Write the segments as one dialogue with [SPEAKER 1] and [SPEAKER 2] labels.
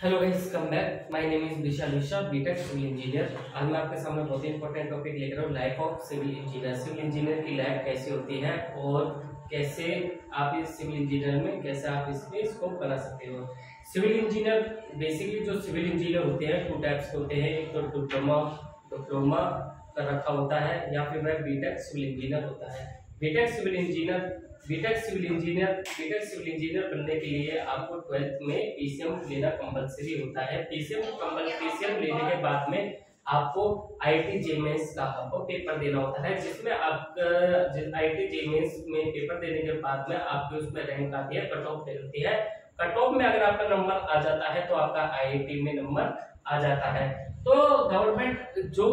[SPEAKER 1] Hello guys, come back. My name is Vishal Mishra, BTech civil engineer. आज मैं आपके सामने बहुत ही इंपॉर्टेंट टॉपिक लेकर हूँ, life of civil engineer. Civil engineer की लाइफ कैसी होती है और कैसे आप इस सिविल इंजीनियर में कैसे आप इसमें स्कोप बना सकते हो। सिविल इंजीनियर बेसिकली जो सिविल इंजीनियर होते हैं टू टाइप्स के होते हैं। एक तो डिप्लोमा कर रखा होता है या फिर वह बीटेक सिविल इंजीनियर होता है। बीटेक सिविल इंजीनियर बनने के लिए आपको 12th में पीसीएम लेना कंपलसरी होता है। पीसीएम लेने के बाद में आपको आईआईटी जेईई का आपको पेपर देना होता है, जिसमें आपका आईआईटी जेईई में पेपर देने के बाद में आपकी उसमें रैंक आती है, कट ऑफ होती है। कट ऑफ में अगर आपका नंबर आ जाता है तो आपका आईआईटी में नंबर आ जाता है। तो गवर्नमेंट जो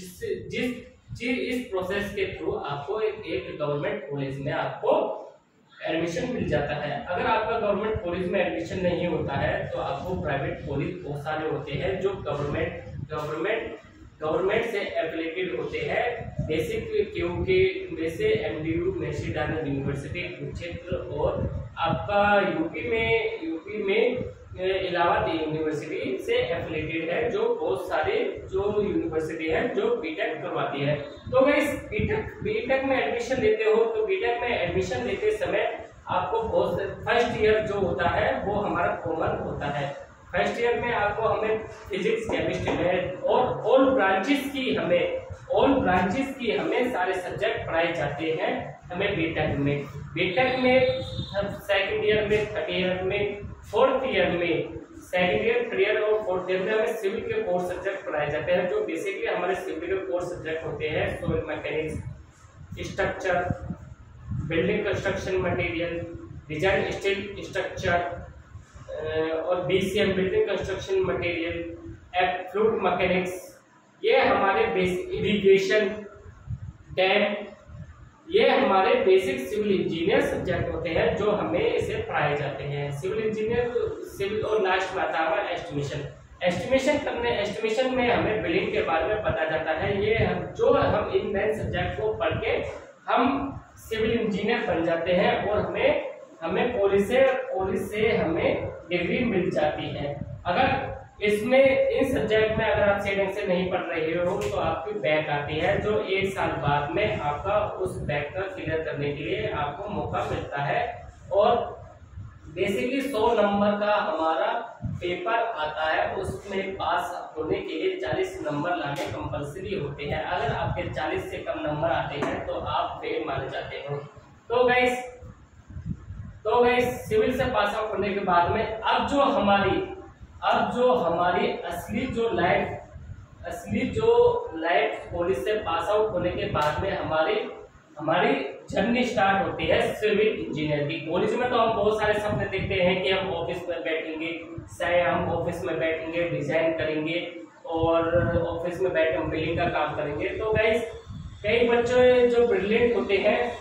[SPEAKER 1] इस प्रोसेस के थ्रू आपको एक गवर्नमेंट कॉलेज में आपको एडमिशन मिल जाता है। अगर आपका गवर्नमेंट कॉलेज में एडमिशन नहीं होता है तो आपको प्राइवेट कॉलेज बहुत सारे होते हैं जो गवर्नमेंट से एफिलिएटेड होते हैं। बेसिक क्योंकि जैसे एमडीयू मैक्सिडाना यूनिवर्सिटी कुरुक्षेत्र और आपका यूपी में इलाहाबाद यूनिवर्सिटी से एफिलिएटेड है, जो बहुत सारे जो यूनिवर्सिटी है जो बीटेक करवाती है। तो गाइस बीटेक में एडमिशन लेते हो तो बीटेक में एडमिशन लेते समय आपको बहुत फर्स्ट ईयर जो होता है वो हमारा कॉमन होता है। फर्स्ट ईयर में आपको हमें फिजिक्स केमिस्ट्री में और ऑल ब्रांचेस की हमें सारे सब्जेक्ट पढ़ाए जाते हैं। हमें बीटेक में सेकंड ईयर में, थर्ड ईयर में, फोर्थ ईयर में, सेकंड ईयर, थर्ड ईयर और फोर्थ ईयर में हमें सिविल के कोर्स सब्जेक्ट पढ़ाए जाते हैं, जो बेसिकली हमारे सिविल के कोर्स सब्जेक्ट होते हैं। Soil mechanics, structure, building construction material, design steel structure और BCM building construction material, fluid mechanics, ये हमारे बेसिक इरिगेशन, डैम, ये हमारे बेसिक सिविल इंजीनियर सब्जेक्ट होते हैं जो हमें इसे पढ़ाए जाते हैं। सिविल और लास्ट में आता है एस्टिमेशन में हमें बिल्डिंग के बारे में पता जाता है। ये हम इन मेन सब्जेक्ट को पढ़ के हम सिविल इंजीनियर बन जाते हैं और हमें कॉलेज से हमें डिग्री मिल जाती है। अगर इन सब्जेक्ट में अगर आप सही ढंग से नहीं पढ़ रहे हो तो आपकी बैक आती है, जो एक साल बाद में आपका उस बैक का क्लियर करने के लिए आपको मौका मिलता है। और बेसिकली 100 नंबर का हमारा पेपर आता है, उसमें पास होने के लिए 40 नंबर लाने कंपलसरी होते हैं। अगर आपके 40 से कम नंबर आते हैं तो आप फेल माने जाते हो। तो गाइस सिविल से पास आउट होने के बाद में अब जो हमारी असली जो लाइफ कॉलेज से पास आउट होने के बाद में हमारी जर्नी स्टार्ट होती है सिविल इंजीनियर की। कॉलेज में तो हम बहुत सारे सपने देखते हैं कि हम ऑफिस में बैठेंगे, डिजाइन करेंगे और ऑफिस में बैठ हम बिल्डिंग का काम करेंगे। तो गाइस कई बच्चे जो ब्रिलियंट होते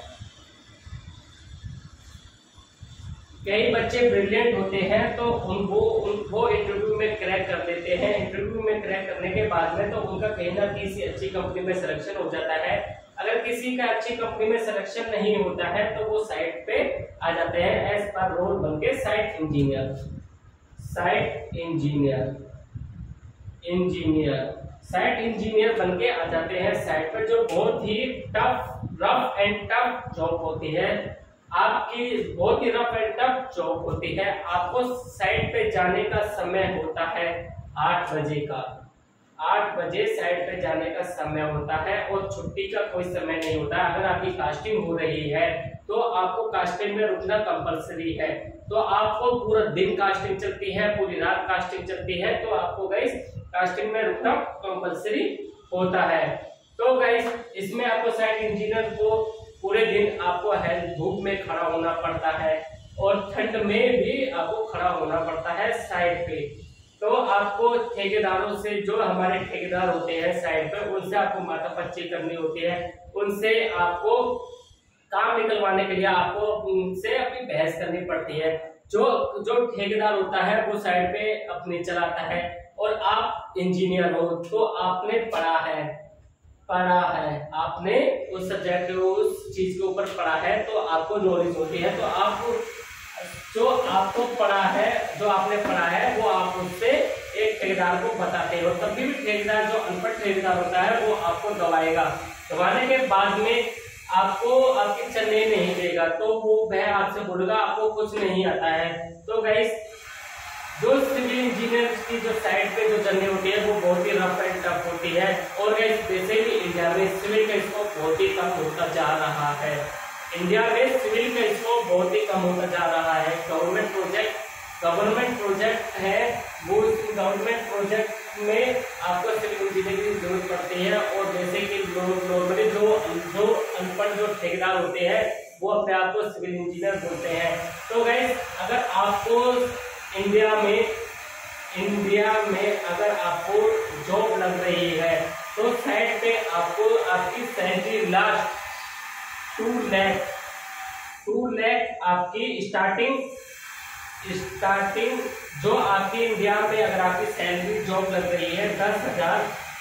[SPEAKER 1] हैं तो वो इंटरव्यू में क्रैक कर लेते हैं। इंटरव्यू में क्रैक करने के बाद में तो उनका कहीं ना किसी अच्छी कंपनी में सिलेक्शन हो जाता है। अगर किसी का अच्छी कंपनी में सिलेक्शन नहीं होता है तो वो साइट पे आ जाते हैं एज पर रोल बनके साइट इंजीनियर बनके आ जाते हैं साइट पर, जो बहुत ही रफ एंड टफ जॉब होती है। आपकी बहुत ही रफ एंड टफ जॉब होती है। आपको साइट पे जाने का समय होता है 8 बजे का। 8 बजे साइट पे जाने का समय होता है और छुट्टी का कोई समय नहीं होता। अगर आपकी कास्टिंग हो रही है तो आपको कास्टिंग में रुकना कंपलसरी है। तो आपको पूरा दिन कास्टिंग चलती है, पूरी रात कास्टिंग चलती है, तो आपको गाइस कास्टिंग में रुकना कंपलसरी होता है। तो गाइस इसमें आपको साइट इंजीनियर को पूरे दिन आपको धूप में खड़ा होना पड़ता है और ठंड में भी आपको खड़ा होना पड़ता है साइट पे। तो आपको ठेकेदारों से, जो हमारे ठेकेदार होते हैं साइट पे, उनसे आपको माथापच्ची करनी होती है। उनसे आपको काम निकलवाने के लिए आपको उनसे अपनी बहस करनी पड़ती है। जो ठेकेदार होता है वो साइट पे अपने चलाता है और आप इंजीनियर हो तो आपने पढ़ा है, आपने उस सब्जेक्ट उस चीज के ऊपर पढ़ा है तो आपको नॉलेज होती है। तो जो आपको पढ़ा है, जो आपने पढ़ा है वो आप उससे एक ठेकेदार को बताते हो, तभी भी ठेकेदार जो अनपढ़ ठेकेदार होता है वो आपको दबाएगा। दबाने के बाद में आपको आपकी चलने नहीं देगा, तो वो वह आपसे बोलेगा आपको कुछ नहीं आता है। तो गाइस जो सिविल इंजीनियर की जो साइड पे जो जर्नी होती है वो बहुत ही रफ एंड टफ होती है। और गाइस वैसे भी इंडिया में सिविल का स्कोप बहुत ही कम होता जा रहा है। इंडिया में सिविल का स्कोप बहुत ही कम होता जा रहा है। गवर्नमेंट प्रोजेक्ट है, वो गवर्नमेंट प्रोजेक्ट में आपको सिविल इंजीनियर की जरूरत पड़ती है। और जैसे कि नॉर्मली जो अनपढ़ जो ठेकेदार होते हैं वो अपने आप को सिविल इंजीनियर बोलते हैं। तो गाइस अगर आपको इंडिया में अगर आपको जॉब लग रही है तो साइड पे आपको आपकी सैलरी लास्ट 2 लाख आपकी स्टार्टिंग जो आपकी इंडिया में अगर आपकी सैलरी जॉब लग रही है 10,000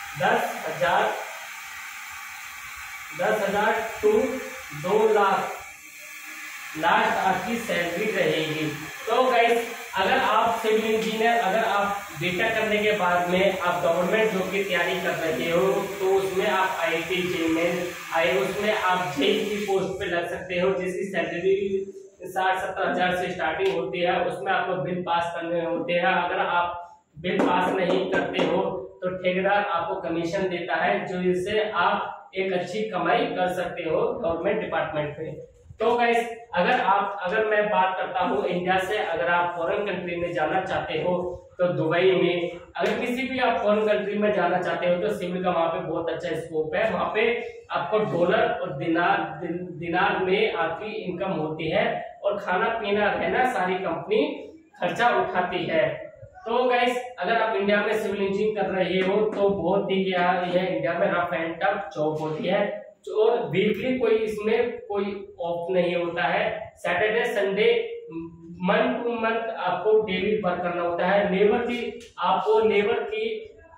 [SPEAKER 1] टू 2 लाख लास्ट आपकी सैलरी रहेगी। तो गाइस अगर आप सिविल इंजीनियर अगर आप बीटेक करने के बाद में आप गवर्नमेंट जॉब की तैयारी कर रहे हो तो उसमें आप आईआईटी जेईई उसमें आप जेईई की पोस्ट पे लग सकते हो, जिसकी सैलरी 60-70 हजार से स्टार्टिंग होती है। उसमें आपको बिल पास करने होते हैं। अगर आप बिल पास नहीं करते हो तो ठेकेदार आपको कमीशन देता है, जो इससे आप एक अच्छी कमाई कर सकते हो गवर्नमेंट डिपार्टमेंट में। तो गाइस अगर मैं बात करता हूँ इंडिया से, अगर आप फॉरेन कंट्री में जाना चाहते हो तो दुबई में, अगर किसी भी आप फॉरेन कंट्री में जाना चाहते हो तो सिविल का वहाँ पे बहुत अच्छा स्कोप है। वहाँ पे आपको डॉलर और दिनार में आपकी इनकम होती है और खाना पीना रहना सारी कंपनी खर्चा उठाती है। तो गाइस अगर आप इंडिया में सिविल इंजीनियरिंग कर रहे हो तो बहुत ही यह इंडिया में रफ एंड टफ जॉब होती है। और वीकली कोई इसमें कोई ऑफ नहीं होता है। Saturday Sunday month to month आपको डेली वर्क करना होता है। लेबर की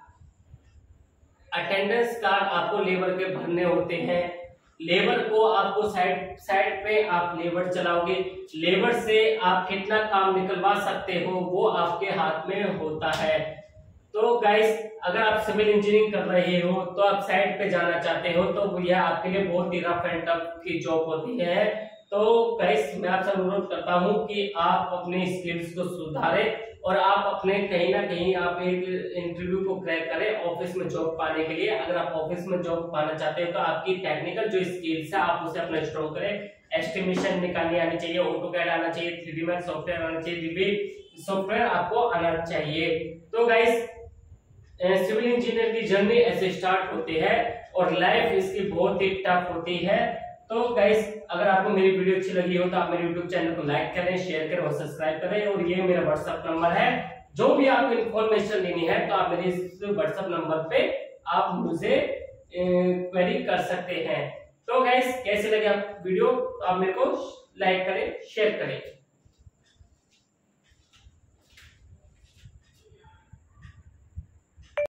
[SPEAKER 1] अटेंडेंस कार्ड आपको लेबर के भरने होते हैं। लेबर को आपको साइड पे आप लेबर चलाओगे, लेबर से आप कितना काम निकलवा सकते हो वो आपके हाथ में होता है। तो गाइस अगर आप सिविल इंजीनियरिंग कर रहे हो तो आप साइड पे जाना चाहते हो तो यह आपके लिए बहुत ही रफ एंड टफ की जॉब होती है। तो गाइस मैं आपसे अनुरोध करता हूं कि आप अपने स्किल्स को सुधारें और आप अपने कहीं ना कहीं आप एक इंटरव्यू को क्रैक करें ऑफिस में जॉब पाने के लिए। अगर आप ऑफिस में जॉब पाना चाहते हो तो आपकी टेक्निकल जो स्किल्स है आप उसे अपना स्ट्रॉन्ग करें। एस्टिमेशन निकालनी आनी चाहिए, ऑटोकैड आना चाहिए, 3D मैक्स सॉफ्टवेयर आना चाहिए, रिवीट सॉफ्टवेयर आपको आना चाहिए। तो गाइस सिविल इंजीनियर की जर्नी ऐसे स्टार्ट होती है और लाइफ इसकी बहुत ही टफ होती है। तो गाइस अगर आपको मेरी वीडियो अच्छी लगी हो तो आप मेरे YouTube चैनल को लाइक करें, शेयर करें और सब्सक्राइब करें। और ये मेरा व्हाट्सएप नंबर है, जो भी आपको इन्फॉर्मेशन लेनी है तो आप मेरे इस व्हाट्सएप नंबर पे आप मुझे क्वेरी कर सकते हैं। तो गाइस कैसे लगे आप वीडियो, आप मेरे को लाइक करें, शेयर करें।